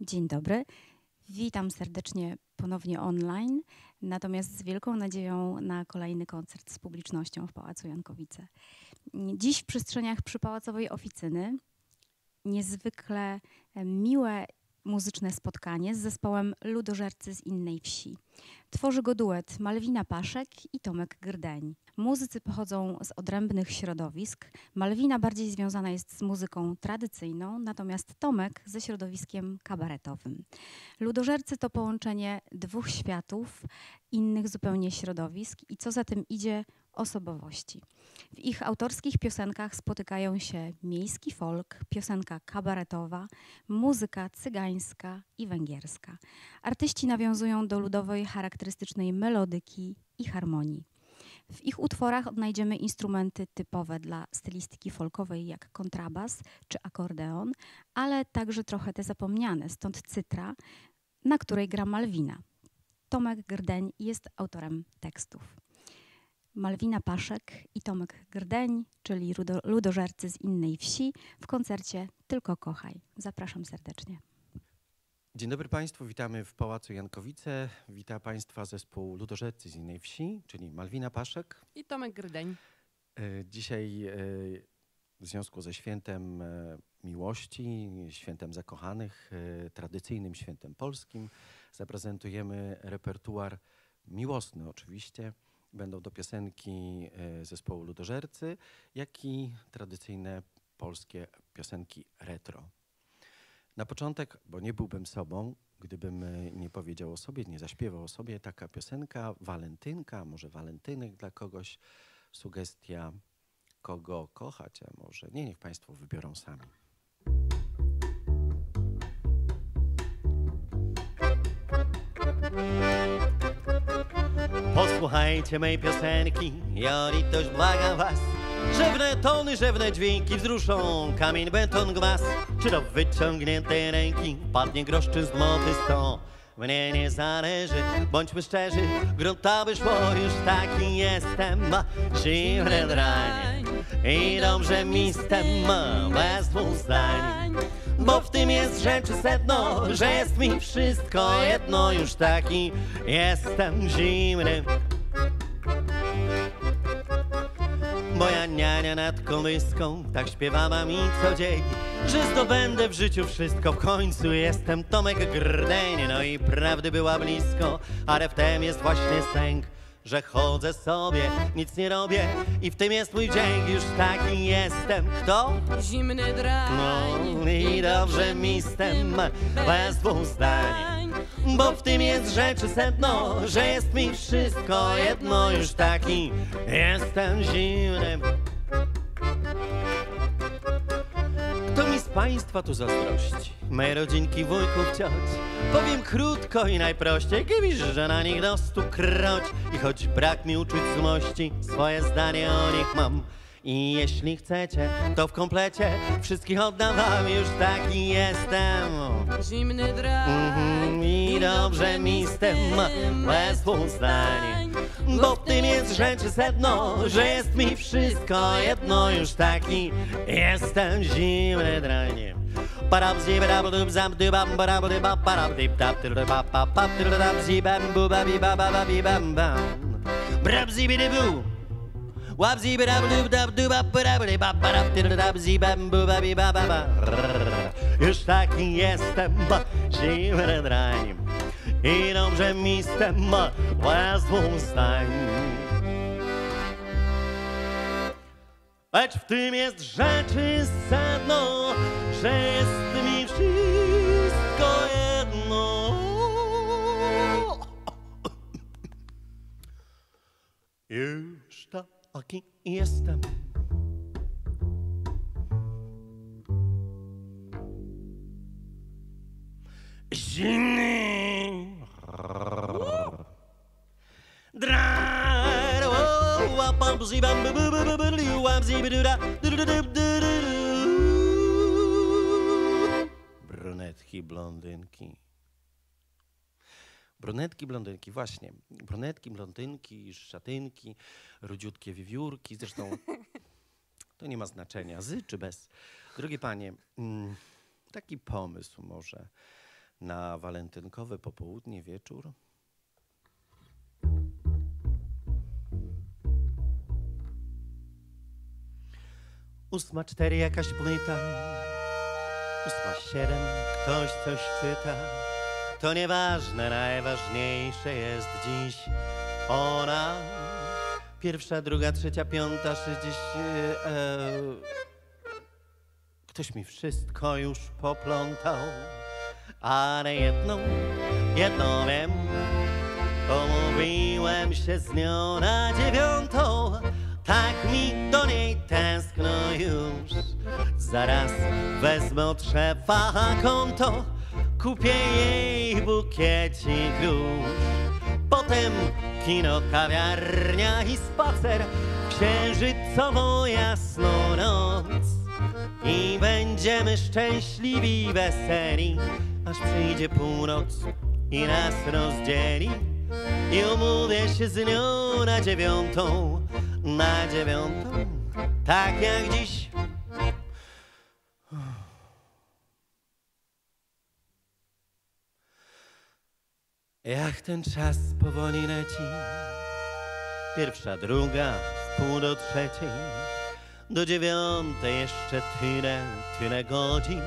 Dzień dobry. Witam serdecznie ponownie online, natomiast z wielką nadzieją na kolejny koncert z publicznością w Pałacu Jankowice. Dziś w przestrzeniach przypałacowej oficyny niezwykle miłe muzyczne spotkanie z zespołem Ludożercy z innej wsi. Tworzy go duet Malwina Paszek i Tomek Grdeń. Muzycy pochodzą z odrębnych środowisk. Malwina bardziej związana jest z muzyką tradycyjną, natomiast Tomek ze środowiskiem kabaretowym. Ludożercy to połączenie dwóch światów, innych zupełnie środowisk i co za tym idzie osobowości. W ich autorskich piosenkach spotykają się miejski folk, piosenka kabaretowa, muzyka cygańska i węgierska. Artyści nawiązują do ludowej, charakterystycznej melodyki i harmonii. W ich utworach odnajdziemy instrumenty typowe dla stylistyki folkowej jak kontrabas czy akordeon, ale także trochę te zapomniane, stąd cytra, na której gra Malwina. Tomek Grdeń jest autorem tekstów. Malwina Paszek i Tomek Grdeń, czyli Ludożercy z innej wsi, w koncercie Tylko kochaj. Zapraszam serdecznie. Dzień dobry Państwu, witamy w Pałacu Jankowice. Witam Państwa zespół Ludożercy z innej wsi, czyli Malwina Paszek i Tomek Grdeń. Dzisiaj w związku ze świętem miłości, świętem zakochanych, tradycyjnym świętem polskim zaprezentujemy repertuar miłosny oczywiście. Będą to piosenki zespołu Ludożercy, jak i tradycyjne polskie piosenki retro. Na początek, bo nie byłbym sobą, gdybym nie powiedział o sobie, nie zaśpiewał o sobie, taka piosenka, walentynka, może walentynek dla kogoś, sugestia kogo kochać, a może nie, niech Państwo wybiorą sami. Posłuchajcie mej piosenki, ja litość błagam was. Rzewne tony, rzewne dźwięki wzruszą kamień, beton, gmas. Czy do wyciągniętej ręki padnie grosz czy z moty 100? Mnie nie zależy, bądźmy szczerzy, gruntowy szło, już taki jestem. Zimny drań i dobrze mi z tym, bez dwóch zdań. Bo w tym jest rzeczy sedno, że jest mi wszystko jedno, już taki jestem zimny. Moja niania nad kołyską tak śpiewała mi co dzień, że zdobędę w życiu wszystko, w końcu jestem Tomek Grdeń. No i prawdy była blisko, ale w tym jest właśnie sęk, że chodzę sobie, nic nie robię i w tym jest mój dzień, już taki jestem. Kto? Zimny drań. No i dobrze mi z tym, bez dwóch zdań. Bo w tym jest rzeczy sedno, że jest mi wszystko jedno, już taki jestem zimny. Kto mi z Państwa tu zazdrości? Mej rodzinki, wujków, cioć. Powiem krótko i najprościej, gibisz, że na nich do 100 kroć. I choć brak mi uczuć złości, swoje zdanie o nich mam. I jeśli chcecie, to w komplecie wszystkich oddam wam, już taki jestem. Zimny drań. I dobrze mi z tym, bez dwóch zdań. Bo w tym jest rzeczy sedno, że jest mi wszystko jedno, już taki jestem zimny drań. Już taki jestem, zimny drań i dobrze mi z tym, bez dwóch zdań. Lecz w tym jest rzeczy sedno, że jest mi wszystko jedno. Już taki jestem. Zimny drań. Brunetki, blondynki. Brunetki, blondynki, właśnie. Brunetki, blondynki, szatynki, rudziutkie wiewiórki. Zresztą to nie ma znaczenia, z czy bez. Drogie panie, taki pomysł może na walentynkowe popołudnie, wieczór. Ósma 4 jakaś płyta, 8:07 ktoś coś czyta. To nieważne, najważniejsze jest dziś ona. 1, 2, 3, 5, 60. Ktoś mi wszystko już poplątał, ale jedno wiem. Pomówiłem się z nią na 9. Tak mi do niej tęskno już. Zaraz wezmę od szefa konto, kupię jej bukiecik róż. Potem kino, kawiarnia i spacer w księżycową jasną noc. I będziemy szczęśliwi i weseli, aż przyjdzie północ i nas rozdzieli. I umówię się z nią na 9, tak jak dziś. Jak ten czas powoli leci, 1, 2, wpół do 3, do 9 jeszcze tyle godzin.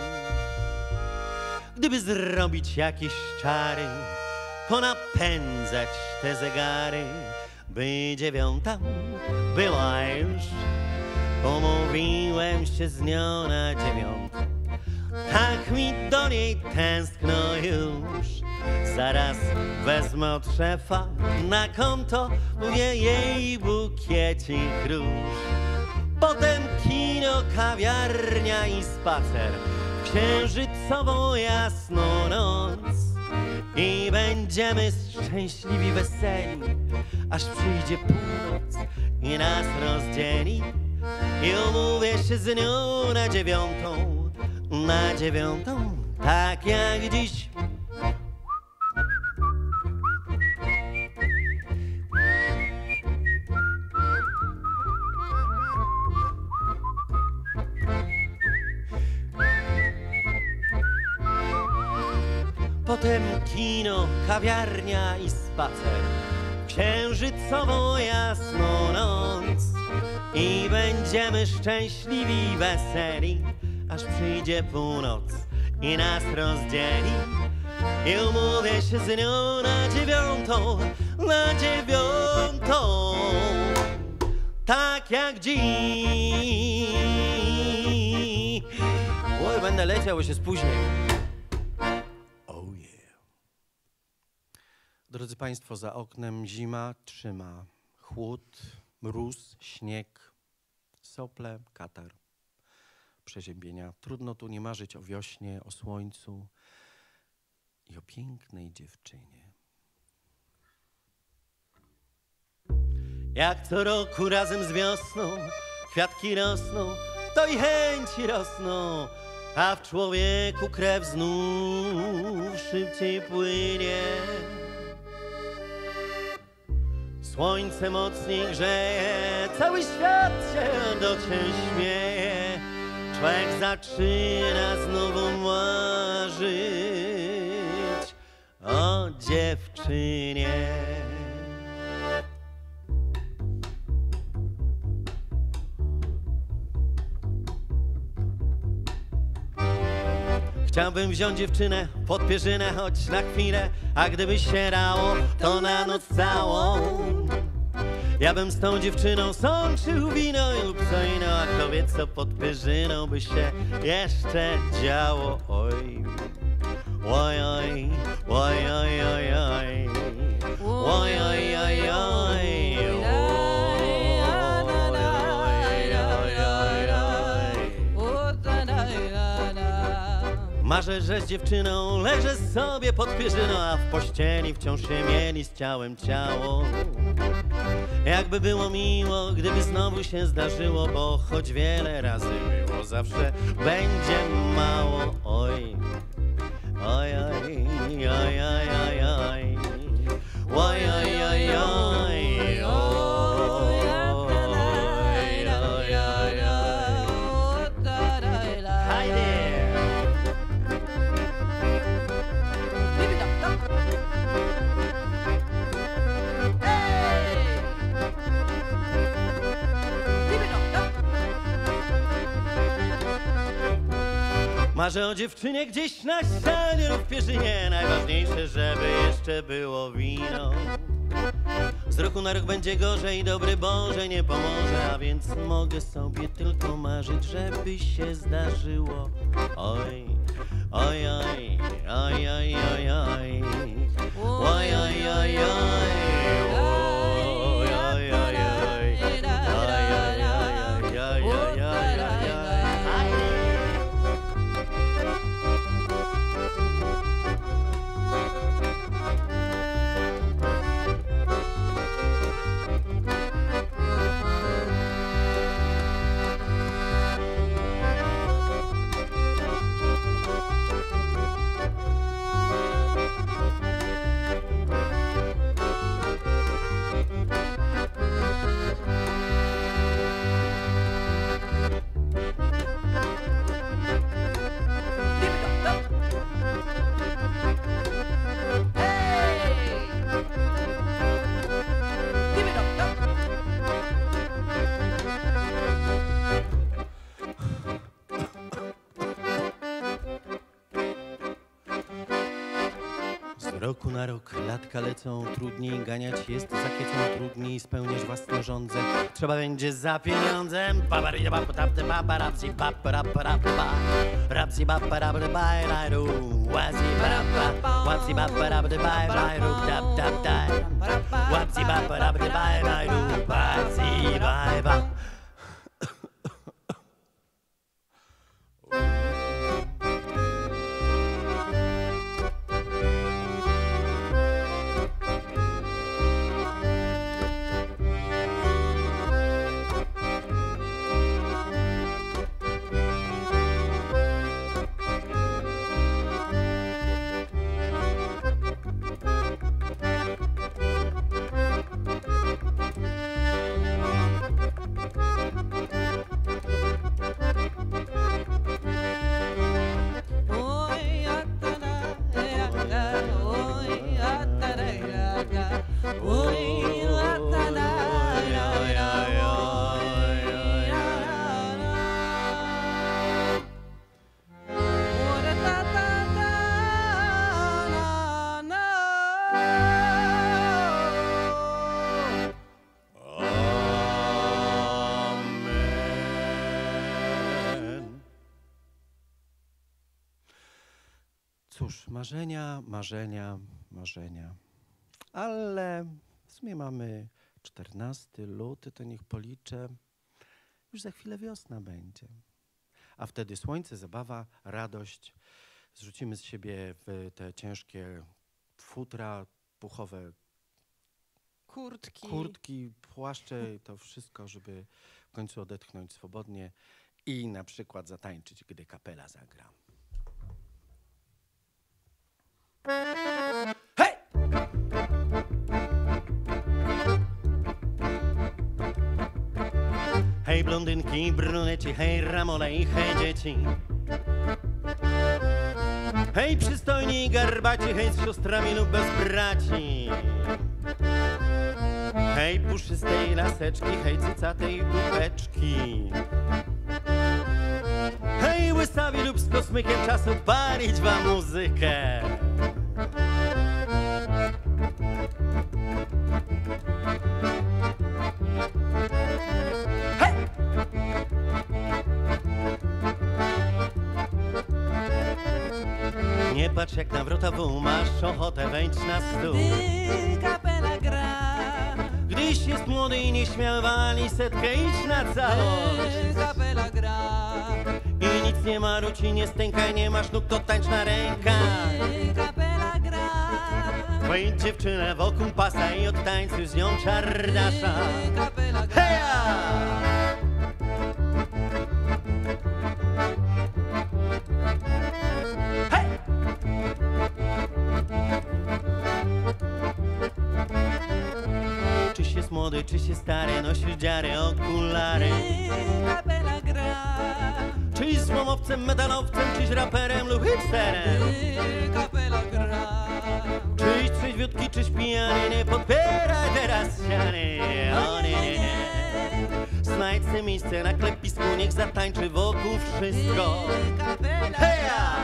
Gdyby zrobić jakieś czary, ponapędzać te zegary, by 9 była już. Pomówiłem się z nią na 9. Tak mi do niej tęskno już. Zaraz wezmę od szefa na konto, mówię jej bukiecik róż. Potem kino, kawiarnia i spacer w księżycową jasną noc. I będziemy szczęśliwi, weseli, aż przyjdzie północ i nas rozdzieli. I umówię się z nią na 9, tak jak dziś. Potem kino, kawiarnia i spacer w księżycową jasną noc. I będziemy szczęśliwi i weseli, aż przyjdzie północ i nas rozdzieli. I umówię się z nią na 9, tak jak dziś. Oj, będę leciał, bo się spóźnię. Drodzy Państwo, za oknem zima trzyma chłód, mróz, śnieg, sople, katar, przeziębienia. Trudno tu nie marzyć o wiośnie, o słońcu i o pięknej dziewczynie. Jak co roku razem z wiosną kwiatki rosną, to i chęci rosną, a w człowieku krew znów szybciej płynie. Słońce mocniej grzeje, cały świat się do ciebie śmieje. Człowiek zaczyna znowu marzyć o dziewczynie. Chciałbym wziąć dziewczynę pod pierzynę, choć na chwilę, a gdyby się dało, to na noc całą. Ja bym z tą dziewczyną sączył wino lub co innego, a kto wie, co pod pierzyną by się jeszcze działo. Oj, oj, oj, oj, oj, oj, oj, oj, oj, oj, oj. Marzę, że z dziewczyną leżę sobie pod pierzyną, a w pościeli wciąż się mieli z ciałem ciało. Jakby było miło, gdyby znowu się zdarzyło, bo choć wiele razy było, zawsze będzie mało. Oj, oj, oj, oj, oj, oj, oj, oj, oj, oj, oj. Marzę o dziewczynie gdzieś na ścianie lub w pierzynie. Najważniejsze, żeby jeszcze było wino. Z roku na rok będzie gorzej, dobry Boże nie pomoże. A więc mogę sobie tylko marzyć, żeby się zdarzyło. Oj, oj, oj, oj, oj, oj, oj. Oj, oj, oj, oj. Z roku na rok latka lecą, trudniej ganiać jest za kiecą, trudniej spełniać własne żądze. Trzeba będzie za pieniądzem. Cóż, marzenia, marzenia, marzenia. Ale w sumie mamy 14 luty, to niech policzę. Już za chwilę wiosna będzie. A wtedy słońce, zabawa, radość. Zrzucimy z siebie w te ciężkie futra, puchowe kurtki, płaszcze, to wszystko, żeby w końcu odetchnąć swobodnie i na przykład zatańczyć, gdy kapela zagra. Hej! Hej blondynki, bruneci, hej ramole i hej dzieci. Hej przystojni i garbaci, hej z siostrami lub bez braci. Hej puszystej laseczki, hej cycatej dupeczki. Hej łysawi lub z kosmykiem, czas odpalić wam muzykę. Hej! Nie patrz jak na wrotową, masz ochotę wejdź na stół. Gdy kapela gra, Gdyś jest młody i nieśmiały, wali setkę, idź na całość. gdy kapela gra, I nic nie maruć i nie stękaj, nie masz nóg, to tańcz na rękach. gdy kapela gra, Wejdź dziewczynę wokół pasa i od tańcu z nią czardasza. gdy kapela gra. Heja! Hej! Czyś jest młody, czyś jest stary, nosisz dziary, okulary. Gdy kapela gra, Czyś złomowcem, metalowcem, czyś raperem lub hipsterem. gdy kapela gra, Czyś trzeźwiutki, czyś pijany, nie podpieraj teraz ściany. O nie, nie, nie. Znajdź se miejsce na klepisku, niech zatańczy wokół wszystko. Heja!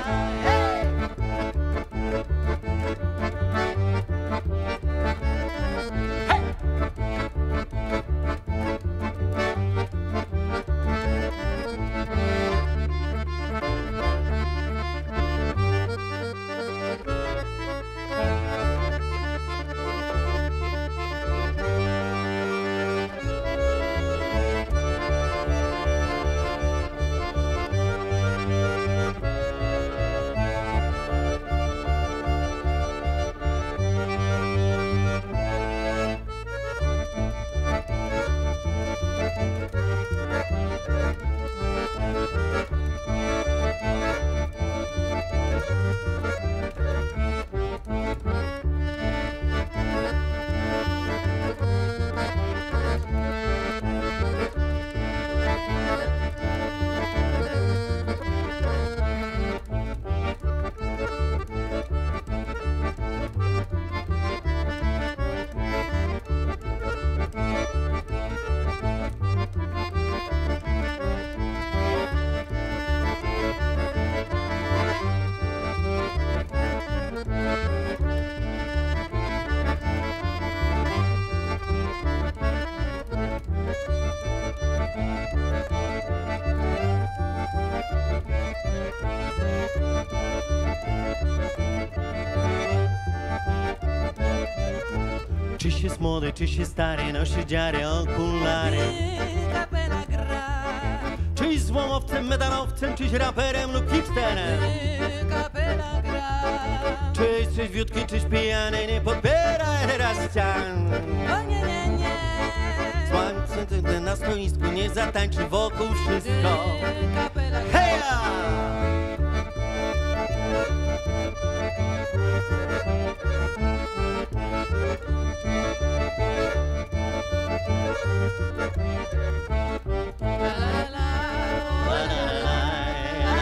Czyś jest młody, czyś jest stary, nosi dziary, okulary. Kapela gra, Czyś złomowcem, medalowcem, czyś raperem lub hipsterem. kapela gra. Czyś trzeźwiutki, czyś pijany, nie podpieraj teraz ścian. O nie, nie, nie. Słońce na stoisku, nie zatańczy wokół wszystko. Kapela gra. Heja! La, la, la.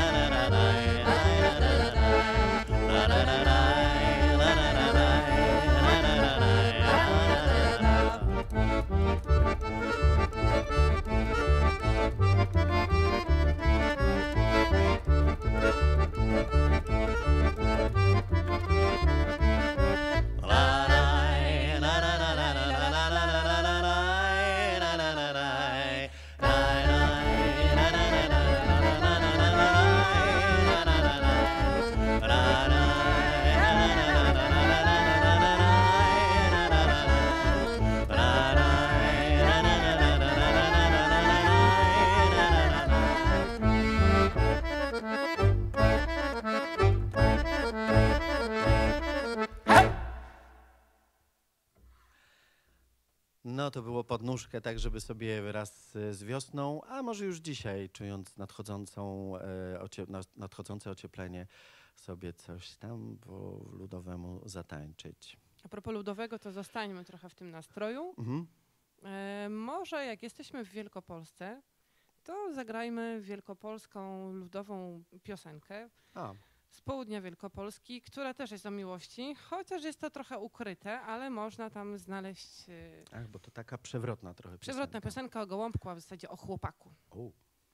No to było pod nóżkę, tak żeby sobie raz z wiosną, a może już dzisiaj, czując nadchodzące ocieplenie, sobie coś tam po ludowemu zatańczyć. A propos ludowego, to zostańmy trochę w tym nastroju. Mhm. Może jak jesteśmy w Wielkopolsce, to zagrajmy wielkopolską ludową piosenkę A, z południa Wielkopolski, która też jest o miłości, chociaż jest to trochę ukryte, ale można tam znaleźć ach, bo to taka przewrotna trochę przewrotna piosenka o gołąbku, a w zasadzie o chłopaku. O.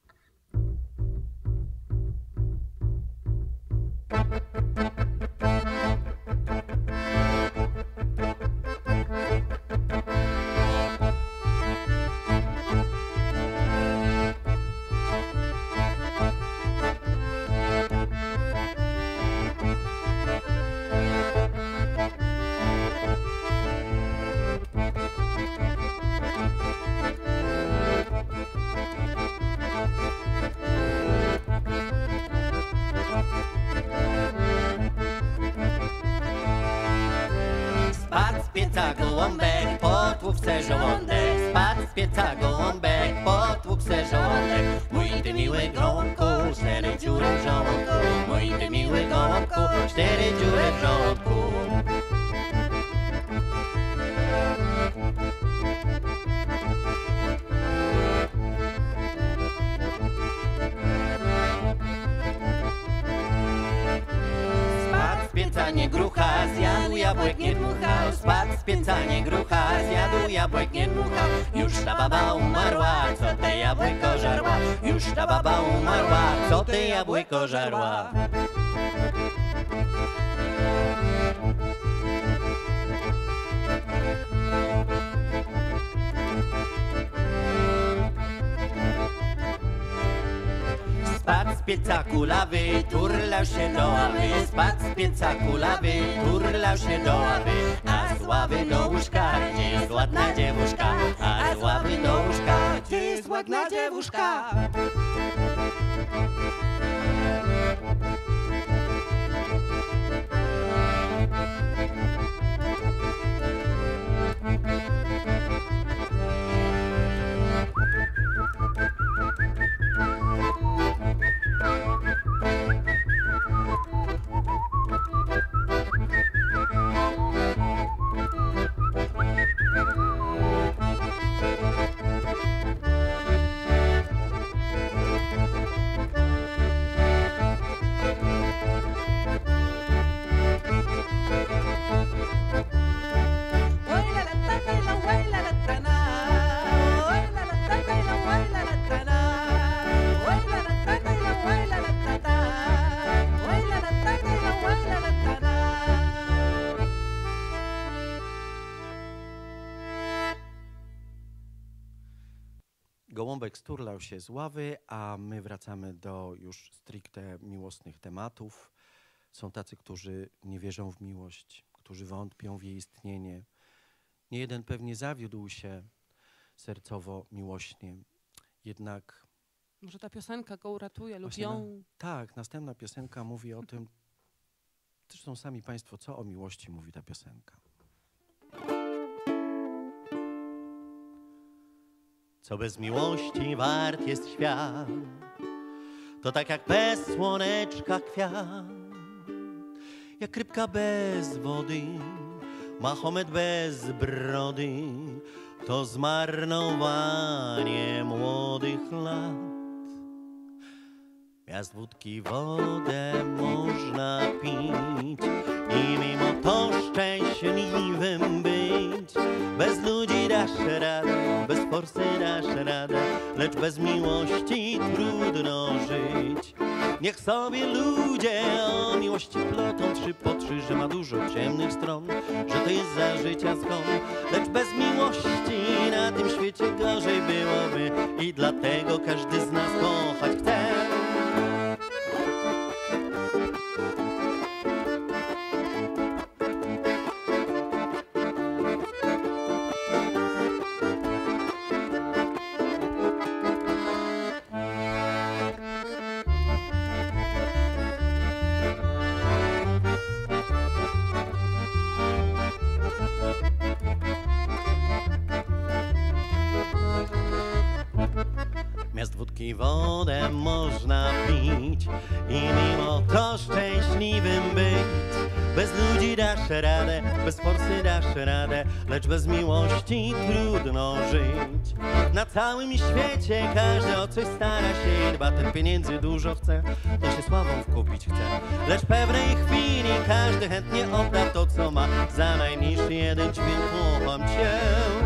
Spadł z pieca gołąbek, potłukł se żołądek. Spadł z pieca gołąbek, potłukł se żołądek. Mój ty miły gołąbku, 4 dziury w żołądku. Mój ty miły gołąbku, 4 dziury w żołądku. Spadł z pieca nie grucha, zjadł ja jabłek nie dmuchał, spadł z pieca nie grucha, zjadł jabłek nie dmuchał. Już ta baba umarła, co te jabłeko żarła. Już ta baba umarła, co te jabłeko żarła. Spadł z pieca kulawy, turlał się do ławy. Spadł z pieca kulawy, turlał się do ławy. A z ławy do łóżka, gdzie jest ładna dziewuszka. A z ławy do łóżka, gdzie jest ładna dziewuszka. Gołąbek sturlał się z ławy, a my wracamy do już stricte miłosnych tematów. Są tacy, którzy nie wierzą w miłość, którzy wątpią w jej istnienie. Niejeden pewnie zawiódł się sercowo, miłośnie. Jednak... Może ta piosenka go uratuje lub Właśnie ją... Tak, następna piosenka mówi o tym. Zresztą sami państwo, co o miłości mówi ta piosenka. Co bez miłości wart jest świat, to tak jak bez słoneczka kwiat, jak rybka bez wody, Mahomet bez brody, to zmarnowanie młodych lat. Miast wódki wodę można pić i mimo to szczęśliwym być. Bez ludzi dasz radę, bez forsy dasz radę, lecz bez miłości trudno żyć. Niech sobie ludzie o miłości plotą 3 po 3, że ma dużo ciemnych stron, że to jest za życia zgon. Lecz bez miłości na tym świecie gorzej byłoby i dlatego każdy z nas kochać chce. Miast wódki wodę można pić i mimo to szczęśliwym być. Bez ludzi dasz radę, bez forsy dasz radę, lecz bez miłości trudno żyć. Na całym świecie każdy o coś stara się i dba, ten pieniędzy dużo chce, to się sławą wkupić chce. Lecz pewnej chwili każdy chętnie odda to, co ma, za najniższy jeden dźwięk kocham cię.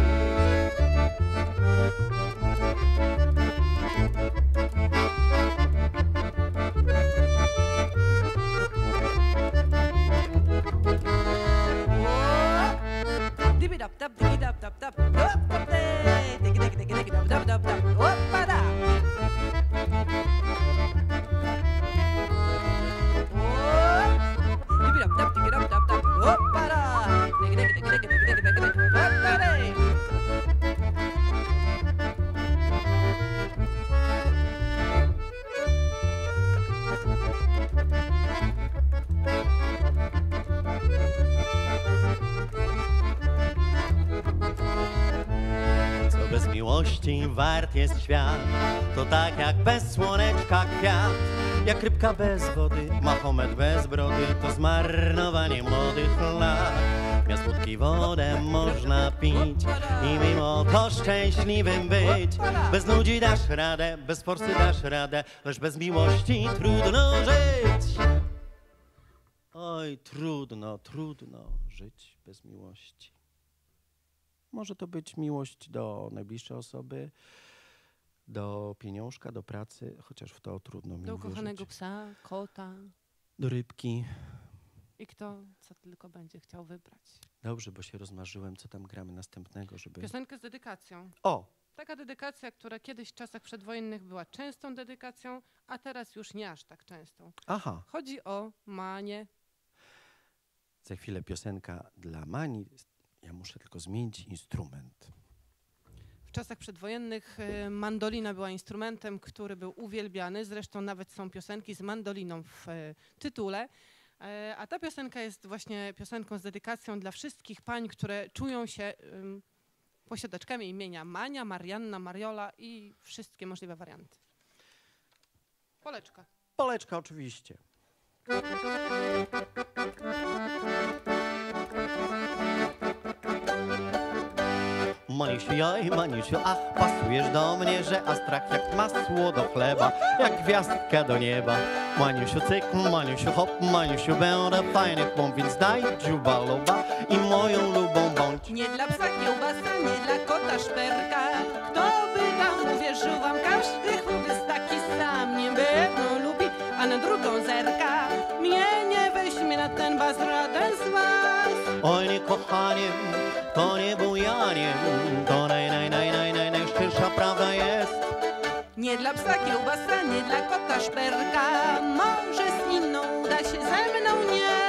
Bez miłości wart jest świat, to tak jak bez słoneczka kwiat, jak rybka bez wody, Mahomet bez brody, to zmarnowanie młodych lat. Miast wódki wodę można pić i mimo to szczęśliwym być. Bez ludzi dasz radę, bez forsy dasz radę, lecz bez miłości trudno żyć. Oj, trudno, trudno żyć bez miłości. Może to być miłość do najbliższej osoby, do pieniążka, do pracy, chociaż w to trudno mi Do uwierzyć. ukochanego psa, kota Do rybki. i kto co tylko będzie chciał wybrać. Dobrze, bo się rozmarzyłem, co tam gramy następnego, żeby... Piosenkę z dedykacją. O! Taka dedykacja, która kiedyś w czasach przedwojennych była częstą dedykacją, a teraz już nie aż tak częstą. Aha! Chodzi o Manię. Za chwilę piosenka dla Mani. Ja muszę tylko zmienić instrument. W czasach przedwojennych mandolina była instrumentem, który był uwielbiany. Zresztą nawet są piosenki z mandoliną w tytule. A ta piosenka jest właśnie piosenką z dedykacją dla wszystkich pań, które czują się posiadaczkami imienia Mania, Marianna, Mariola i wszystkie możliwe warianty. Poleczka. Poleczka oczywiście. Maniusiu, joj, Maniusiu, ach, pasujesz do mnie, że a strach jak masło do chleba, jak gwiazdka do nieba. Maniusiu, cyk, Maniusiu, hop, Maniusiu, będę fajny chłop, więc daj dziuba loba i moją lubą bądź. Nie dla psa kiełbasa, nie dla kota szperka. Kto by tam uwierzył wam, każdy chłop jest taki sam. Nie jedną lubi, a na drugą zerka. Mnie nie weźmie na ten was żaden z was. Oj, nie kochaniem, to nie bujaniem, to najszczersza prawda jest. Nie dla psa kiełbasa, nie dla kota szperka. Może z inną uda się, ze mną nie.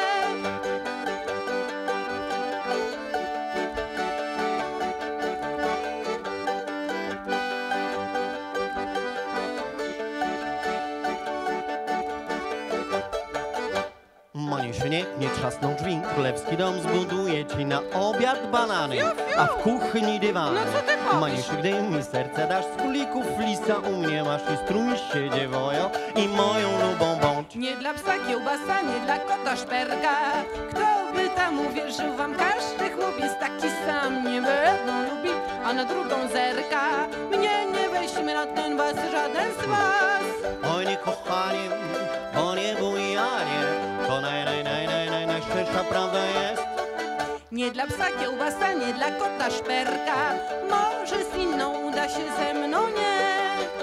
Maniusiu, niech nie trzasną drzwi, królewski dom zbuduje ci na obiad banany, a w kuchni dywany. No co ty powiesz? Maniusiu, gdy mi serce dasz z kulików lisa u mnie masz i strój się dziewojo i moją lubą bądź. Nie dla psa kiełbasa, nie dla kota szperka. Kto by tam uwierzył wam, każdy chłop jest taki sam. Nie jedną lubi, a na drugą zerka. Mnie nie weźmie na ten was żaden z was. Oj, nie kochaniem, to nie bujanie, to najszczersza prawda jest. Nie dla psa kiełbasa, nie dla kota szperka. Może z inną uda się, ze mną nie.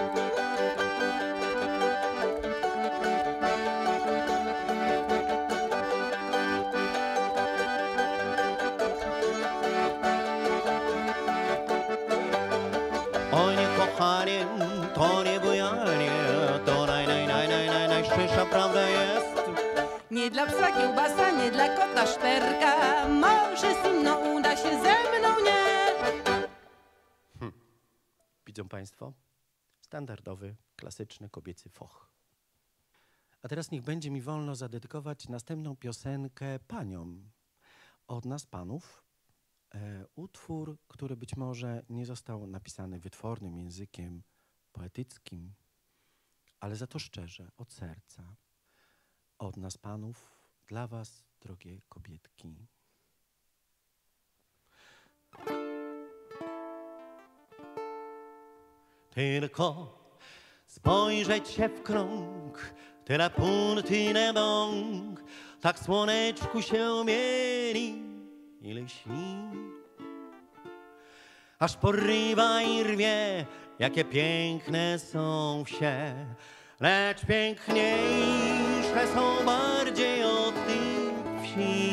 Oj, nie kochaniem, to nie bujanie, to najszczersza prawda jest. Nie dla psa kiełbasa, nie dla kota szperka. Może z inną uda się, ze mną nie. Widzą Państwo? Standardowy, klasyczny, kobiecy foch. A teraz niech będzie mi wolno zadedykować następną piosenkę paniom. Od nas, panów. Utwór, który być może nie został napisany wytwornym językiem poetyckim, ale za to szczerze, od serca. Od nas, panów, dla was, drogie kobietki. Tylko spojrzeć się w krąg, tyle punty na dąg, tak słoneczku się mieli, ile śni. Aż porywa i rwie, jakie piękne są wsie, lecz piękniejsze są bardziej od tych wsi.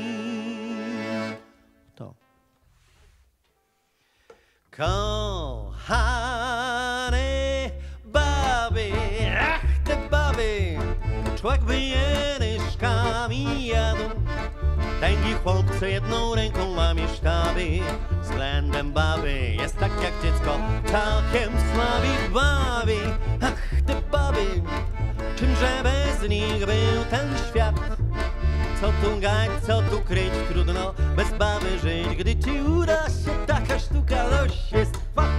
To. Kochane baby, ach te baby, człowiek by je nyszkami jadł. Tęgi chłopcy jedną ręką łamie sztaby, względem baby jest tak jak dziecko, całkiem słabi bawi. Ach te baby, czymże bez nich był ten świat? Co tu gać, co tu kryć, trudno bez baby żyć. Gdy ci uda się taka sztuka, loś jest fakt.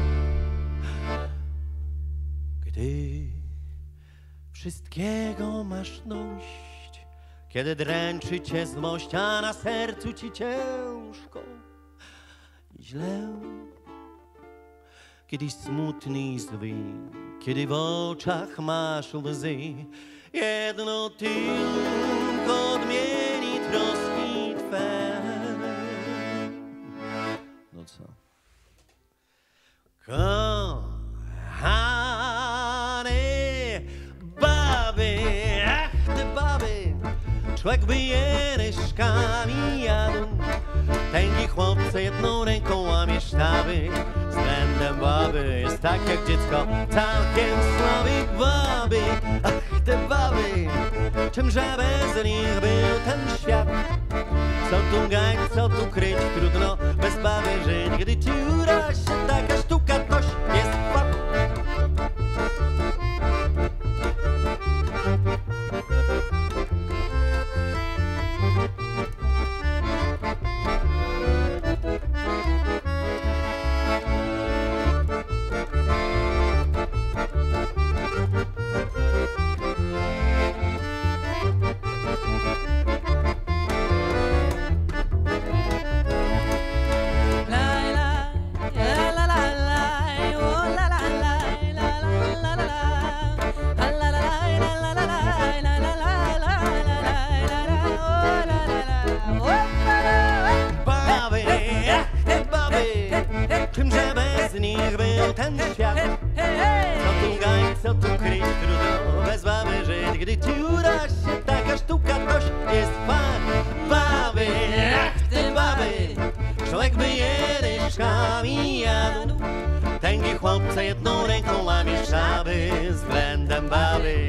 Gdy wszystkiego masz dość, kiedy dręczy cię złość, a na sercu ci ciężko i źle. Kiedyś smutny i zły, kiedy w oczach masz łzy, jedno tylko niech odmieni troski Twe. No co? Kochane baby, ach te baby, człowiek by je ryżkami jadł. Tęgi chłopcy jedną ręką łamie sztaby, względem baby jest tak jak dziecko, całkiem słaby baby. Ach te baby, czymże bez nich był ten świat? Co tu gać, co tu kryć, trudno bez baby żyć. Gdy ciura się taka sztuka, toś jest fakt. Czymże bez nich był ten świat? Co tu gać, co tu kryć, trudno bez baby żyć. Gdy ciura się taka sztuka, toś jest fakt. Baby, ach ty baby, człowiek by je ryżkami jadł. Tęgi chłopca jedną ręką łamie sztaby, względem baby.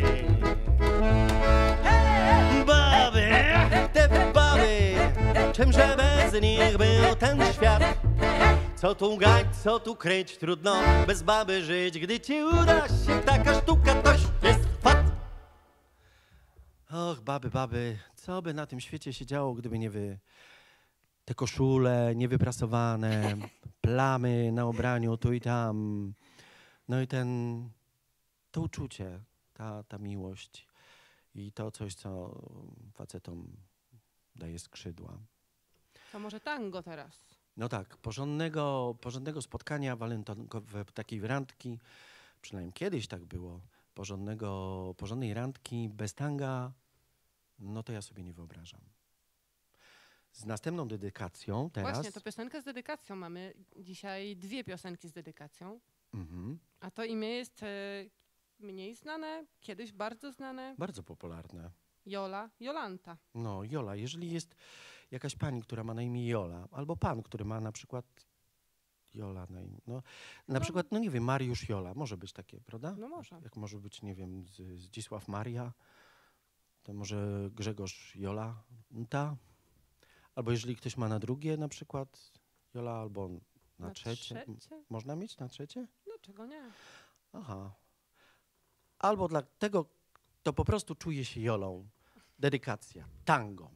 Baby, ach te baby, czymże bez nich był ten świat? Co tu gać, co tu kryć, trudno bez baby żyć. Gdy ci uda się taka sztuka, toś jest fakt. Och, baby, baby, co by na tym świecie się działo, gdyby nie wy? Te koszule niewyprasowane, plamy na ubraniu tu i tam. No i to uczucie, ta miłość i to coś, co facetom daje skrzydła. To może tango teraz? No tak, porządnego spotkania walentynkowe, takiej randki, przynajmniej kiedyś tak było, porządnej randki bez tanga, no to ja sobie nie wyobrażam. Z następną dedykacją teraz... Właśnie, to piosenkę z dedykacją. Mamy dzisiaj 2 piosenki z dedykacją. Mhm. A to imię jest mniej znane, kiedyś bardzo znane. Bardzo popularne. Jola, Jolanta. No, Jola, jeżeli jest jakaś pani, która ma na imię Jola, albo pan, który ma na przykład Jola na imię, na przykład, no nie wiem, Mariusz Jola, może być takie, prawda? No może. Jak może być, nie wiem, Zdzisław Maria, to może Grzegorz Jola, albo jeżeli ktoś ma na drugie na przykład Jola, albo na trzecie. Można mieć na trzecie? Dlaczego nie? Aha. Albo dla tego, kto po prostu czuje się Jolą. Dedykacja. Tango.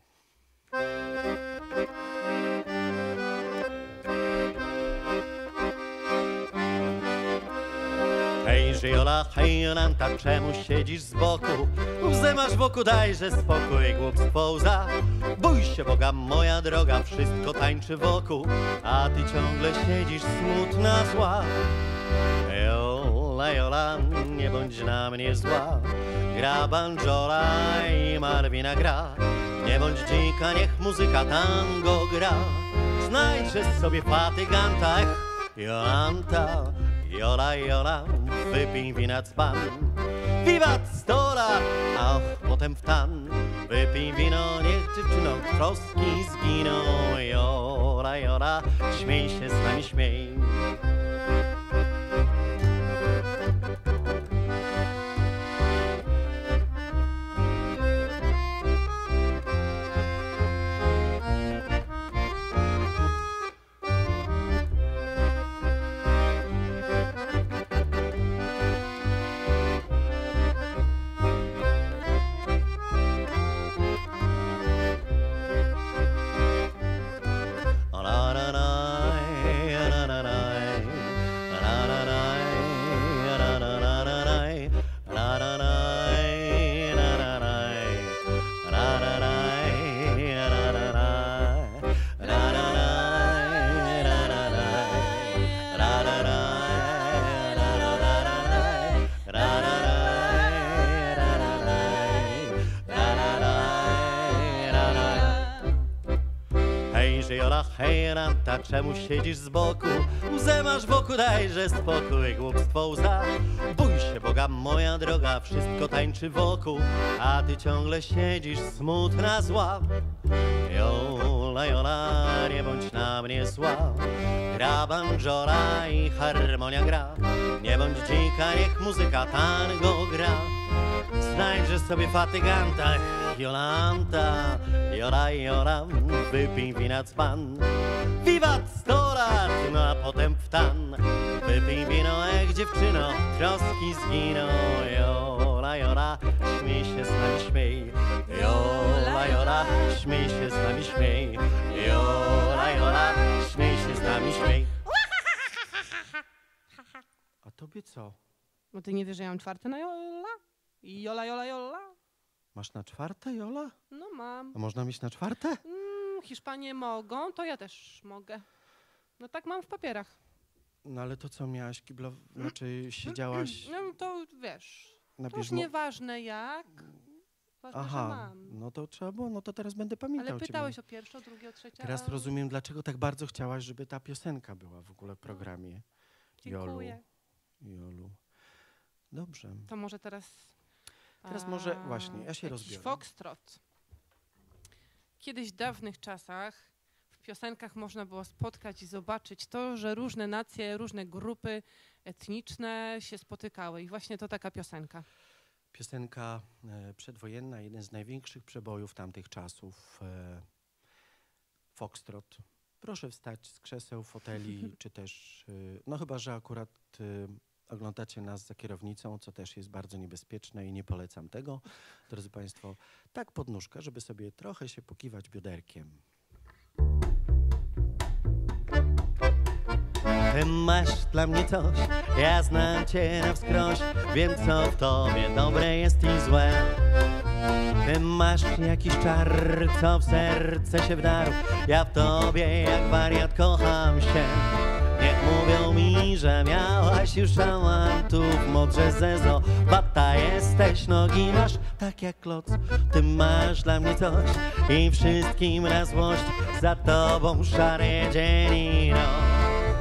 Hejże Jola, hej Jolanta, czemu siedzisz z boku? Łzę masz wokół, dajże spokój, głupstwo łza. Bój się Boga, moja droga, wszystko tańczy wokół, a ty ciągle siedzisz smutna, zła. Jola, Jola, nie bądź na mnie zła. Gra banjola i Marwina gra. Nie bądź dzika, niech muzyka tango gra. Znajdźże sobie fatyganta, Jolanta. Jola, Jola, wypij wina dzban. Wiwat 100 lat, a potem w tan. Wypij wino, niech dziewczyno troski zginą. Jola, Jola, śmiej się z nami, śmiej. Jola, hej, ranta, czemu siedzisz z boku? Łzę masz wokół, dajże spokój, głupstwo łza. Bój się Boga, moja droga, wszystko tańczy wokół, a ty ciągle siedzisz smutna, zła. Jola, Jola, nie bądź na mnie zła. Gra banjora i harmonia gra. Nie bądź dzika, niech muzyka tango gra. Znajdźże sobie fatyganta, Jolanta, Jola, Jola, wypij wina dzban. Wiwat 100 lat, no a potem wtan. Wypij wino, dziewczyno, troski zginą. Jola, Jola, śmiej się z nami, śmiej. Jola, Jola, śmiej się z nami, śmiej. Jola, Jola, śmiej się z nami, śmiej. A tobie co? No ty nie wiesz, że ja mam 4 na Jola? Jola, Jola, Jola? Masz na 4, Jola? No mam. A można mieć na 4? Hiszpanie mogą, to ja też mogę. No tak mam w papierach. No ale to co miałaś znaczy siedziałaś No to wiesz, na to już bieżmo... nieważne jak, ważne, że Aha, mam. no to trzeba było, no to teraz będę pamiętał Ale ciebie. pytałeś o pierwsze, o drugie, o trzecie. Teraz rozumiem, dlaczego tak bardzo chciałaś, żeby ta piosenka była w ogóle w programie. Dziękuję. Jolu. Dobrze. To może teraz... Teraz może właśnie, ja się jakiś rozbiorę. foxtrot. Kiedyś w dawnych czasach w piosenkach można było spotkać i zobaczyć to, że różne nacje, różne grupy etniczne się spotykały. I właśnie to taka piosenka. Piosenka przedwojenna, jeden z największych przebojów tamtych czasów. Foxtrot. Proszę wstać z krzeseł, foteli, czy też, no chyba, że akurat oglądacie nas za kierownicą, co też jest bardzo niebezpieczne i nie polecam tego. Drodzy Państwo, tak pod nóżkę, żeby sobie trochę się pokiwać bioderkiem. Ty masz dla mnie coś, ja znam cię na wskroś. Wiem, co w tobie dobre jest i złe. Ty masz jakiś czar, co w serce się wdarł. Ja w tobie jak wariat kocham się. Niech mówią mi, że miałaś już szamantów, modrze zezo, bata jesteś, nogi masz tak jak kloc. Ty masz dla mnie coś i wszystkim na złość, za tobą szary dzień i noc.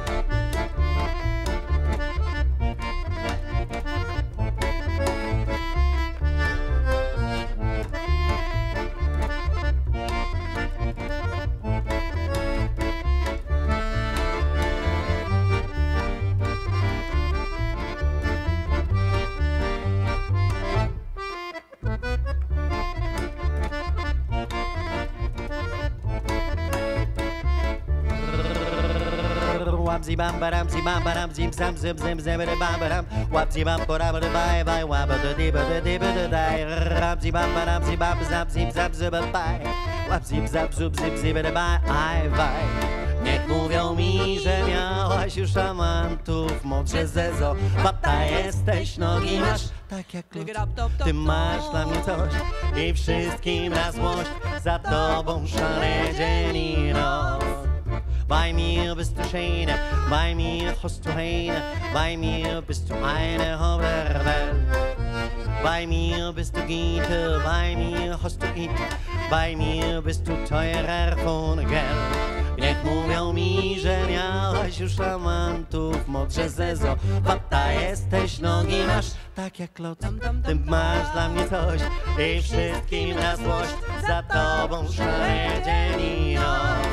Wabzi bam baram zi bam baram zim sam zim zim zim bam baram wabzi bam baram bye bye wab de di dai rabzi bam baram zi bam zam zim zam zim bye wabzi zam zub zim zim bye ai bye. Niech mówią mi, że miałaś już amantów, modrze zezo, bata jesteś, nogi masz tak jak klucz. Ty masz dla mnie coś i wszystkim na złość, za tobą szary dzień i noc. Bei mir bist du schön, bei mir hast du Heine, bei mir bist du eine auf der Welt. Bei mir bist du Giete, bei mir hast du It, bei mir bist du teurer von Geld. Niech mówią mi, że miałaś już amantów, modrze zezo, bata jesteś, nogi masz tak jak kloc. Ty masz dla mnie coś i wszystkim na złość, za tobą szary dzień i noc.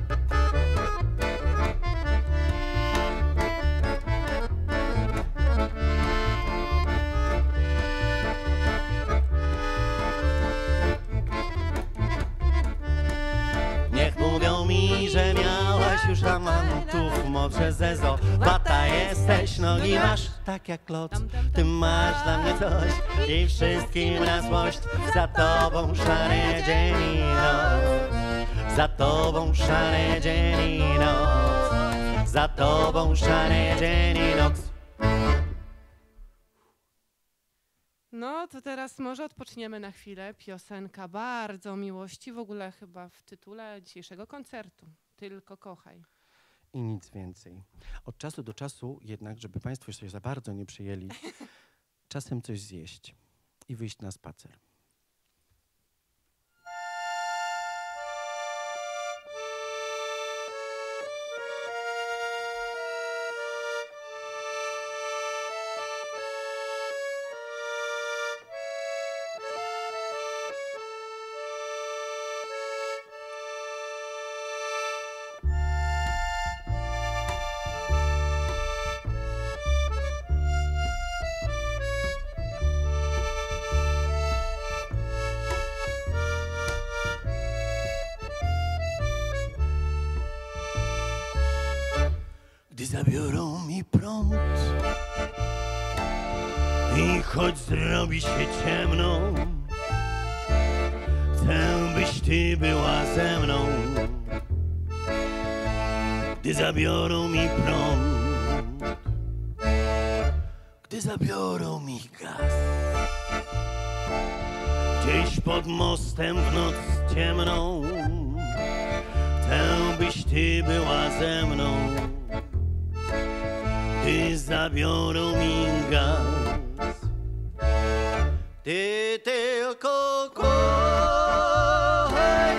Że miałaś już amantów, modrze zezo, bata jesteś, nogi masz tak jak kloc. Ty masz dla mnie coś i wszystkim na złość, za tobą szary dzień i noc. Za tobą szary dzień i noc. Za tobą szary dzień i noc. No to teraz może odpoczniemy na chwilę. Piosenka bardzo o miłości, w ogóle chyba w tytule dzisiejszego koncertu. Tylko kochaj. I nic więcej. Od czasu do czasu jednak, żeby Państwo się za bardzo nie przyjęli, czasem coś zjeść i wyjść na spacer. zabiorą mi prąd i choć zrobi się ciemno, chcę, byś ty była ze mną. Gdy zabiorą mi prąd, gdy zabiorą mi gaz, gdzieś pod mostem w noc ciemną, chcę, byś ty była ze mną. Gdy zabiorą mi gaz, ty tylko kochaj,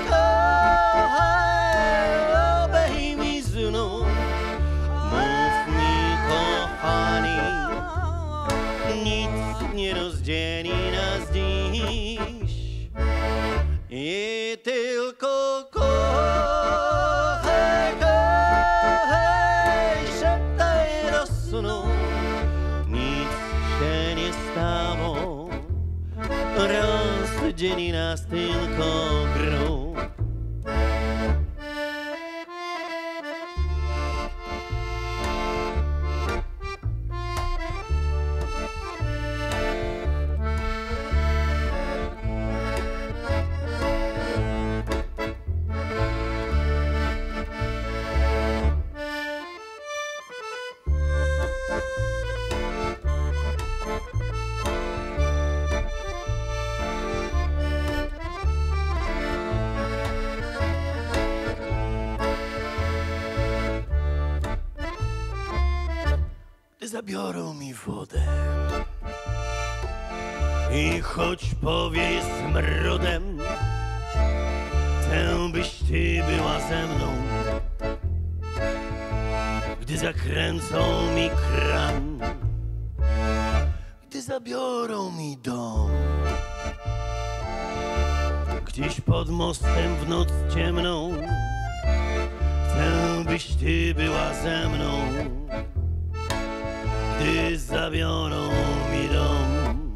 kochaj, obejmij znów. Mów mi, kochani, nic nie rozdzieli nas dziś. I tylko kochaj, kochaj, szeptaj do snu. Nic się nie stało, rozdzieli nas tylko grób. Zabiorą mi wodę i choć powieje smrodem, chcę, byś ty była ze mną. Gdy zakręcą mi kran, gdy zabiorą mi dom, gdzieś pod mostem w noc ciemną, chcę, byś ty była ze mną. Gdy zabiorą mi dom,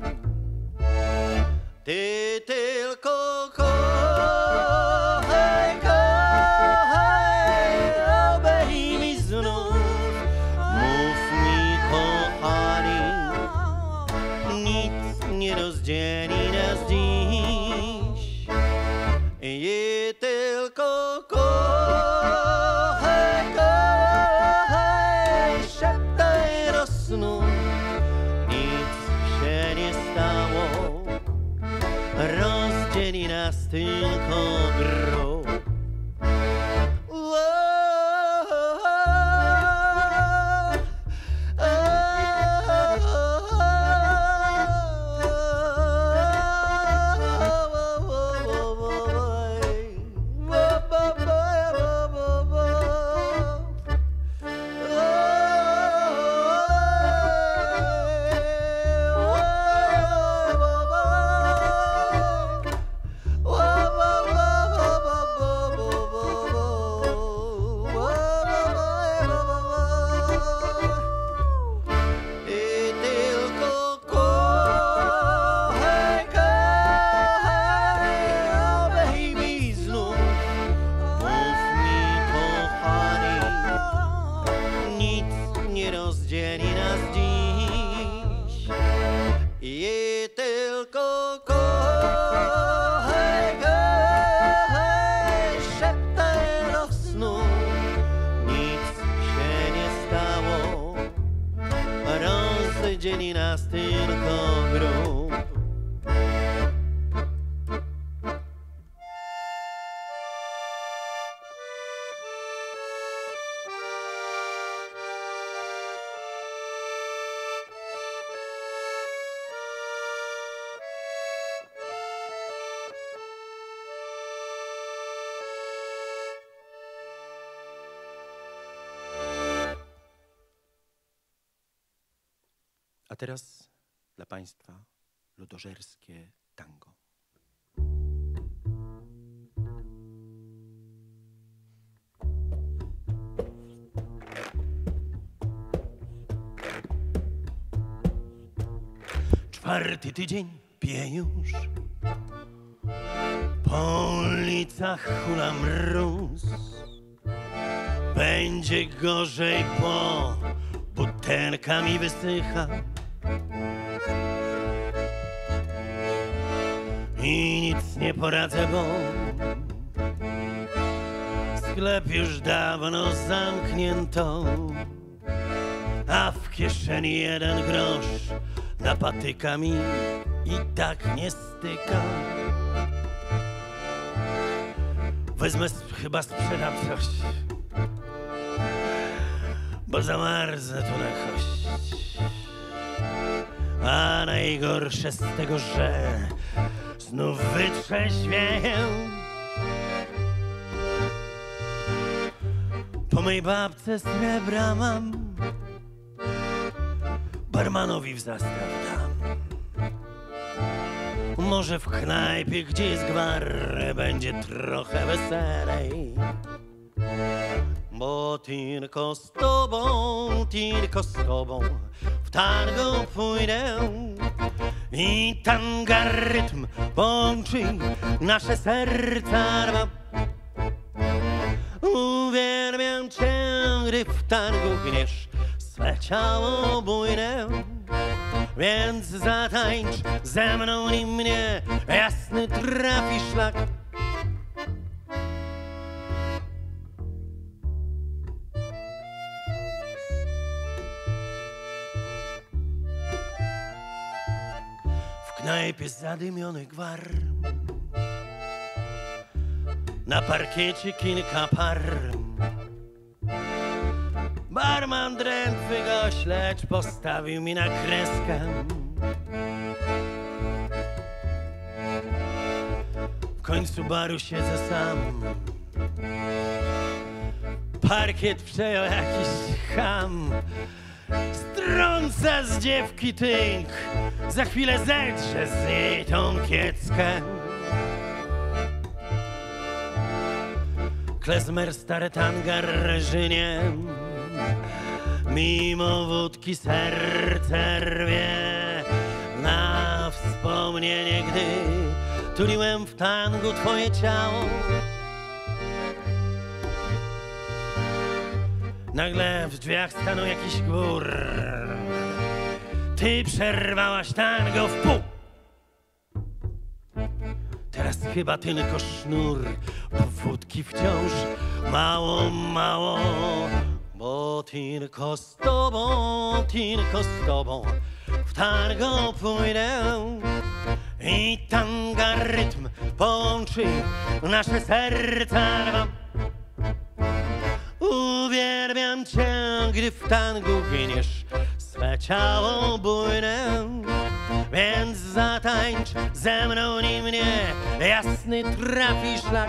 ty tylko kochaj, kochaj, obejmij znów. Mów mi, kochani, nic nie rozdzieli nas dziś. I tylko kochaj, kochaj, szeptaj do snu. Nic się nie stało, rozdzieli nas tylko grób. Dzieli nas tylko grób. A teraz dla Państwa ludożerskie tango. Czwarty tydzień pije już, po ulicach hula mróz. będzie gorzej, bo butelka mi wysycha i nic nie poradzę, bo sklep już dawno zamknięto, a w kieszeni 1 grosz na patyka mi i tak nie styka. Wezmę, chyba sprzedam coś, bo zamarznę tu na kość. A najgorsze z tego, że znów wytrzeźwieję. Po mej babce srebra mam, barmanowi w zastaw dam. Może w knajpie, gdzie jest gwar, będzie trochę weselej. Bo tylko z tobą w tango pójdę i tangarytm połączy nasze serca dwa. Uwielbiam cię, gdy w tangu gniesz swe ciało bujne, więc zatańcz ze mną i mnie, jasny trafi szlak. W knajpie zadymiony gwar, na parkiecie kilka par. Barman drętwy gość, lecz postawił mi na kreskę. W końcu baru siedzę sam. Parkiet przejął jakiś cham. Strąca z dziewki tynk, za chwilę zedrze z niej tą kieckę. Klezmer stare tangarzynie, mimo wódki serce rwie. Na wspomnienie, gdy tuliłem w tangu twoje ciało, nagle w drzwiach stanął jakiś gór. Ty przerwałaś tango w pół. Teraz chyba tylko sznur, bo wódki wciąż mało, mało. Bo tylko z tobą w tango pójdę i tangarytm połączy nasze serca dwa. Uwielbiam cię, gdy w tangu giniesz swe ciało bujne, więc zatańcz ze mną i mnie, jasny trafi szlak.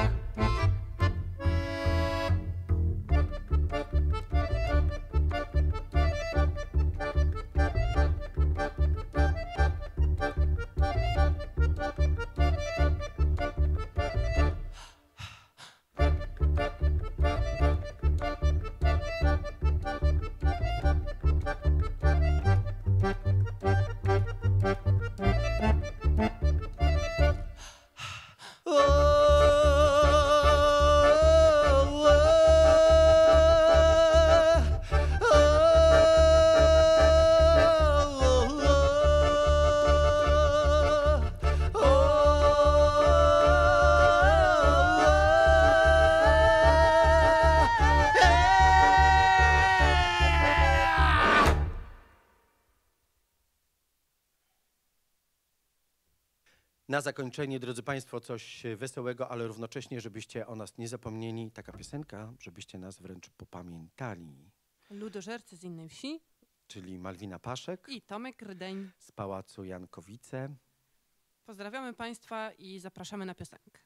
Na zakończenie, drodzy Państwo, coś wesołego, ale równocześnie, żebyście o nas nie zapomnieli. Taka piosenka, żebyście nas wręcz popamiętali. Ludożercy z innej wsi. Czyli Malwina Paszek I Tomek Rydeń. z Pałacu Jankowice. Pozdrawiamy Państwa i zapraszamy na piosenkę.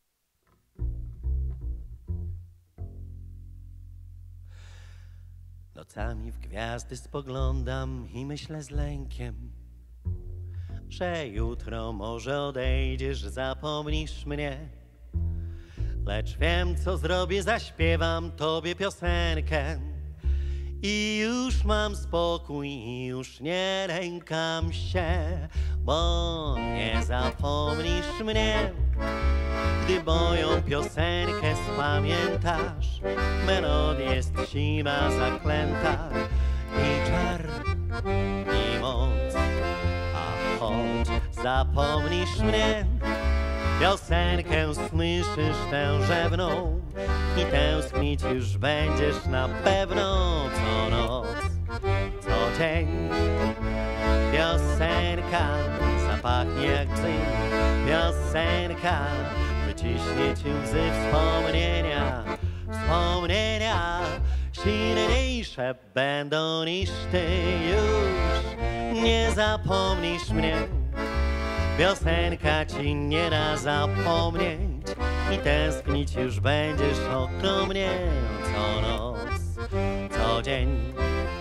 Nocami w gwiazdy spoglądam i myślę z lękiem, że jutro może odejdziesz, zapomnisz mnie. Lecz wiem, co zrobię, zaśpiewam tobie piosenkę i już mam spokój i już nie lękam się, bo nie zapomnisz mnie. gdy moją piosenkę spamiętasz. Melodia jest siła zaklęta i czar, i moc. A choć zapomnisz mnie, piosenkę słyszysz tę rzewną i tęsknić już będziesz na pewno co noc, co dzień. Piosenka zapachnie jak bzy, piosenka wyciśnie ci łzy wspomnienia. Wspomnienia silniejsze będą niż ty już. Nie zapomnisz mnie, piosenka ci nie da zapomnieć i tęsknić już będziesz okromnie co noc, co dzień.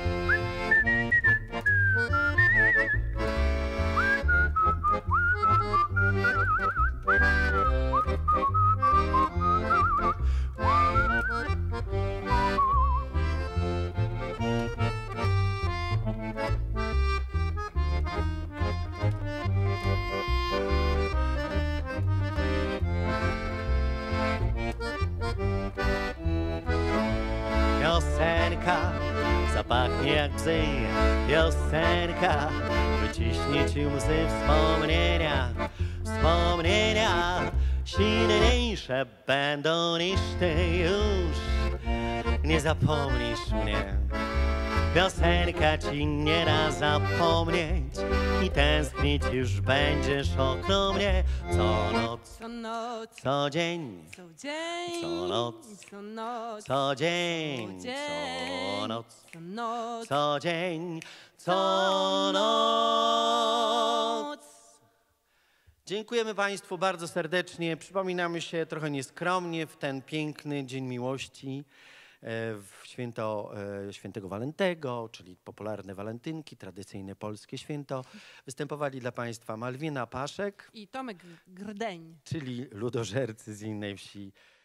Piosenka zapachnie jak bzy, piosenka wyciśnie ci łzy wspomnienia. Wspomnienia silniejsze będą niż ty już. Nie zapomnisz mnie, piosenka ci nie da zapomnieć i tęsknić już będziesz okromnie co noc, Co noc, co dzień, co dzień, co noc, co noc, co dzień, co dzień, co noc, co noc, co dzień, co noc. Dziękujemy Państwu bardzo serdecznie. Przypominamy się trochę nieskromnie w ten piękny Dzień Miłości, w święto świętego Walentego, czyli popularne walentynki, tradycyjne polskie święto. Występowali dla Państwa Malwina Paszek, i Tomek Grdeń. czyli ludożercy z innej wsi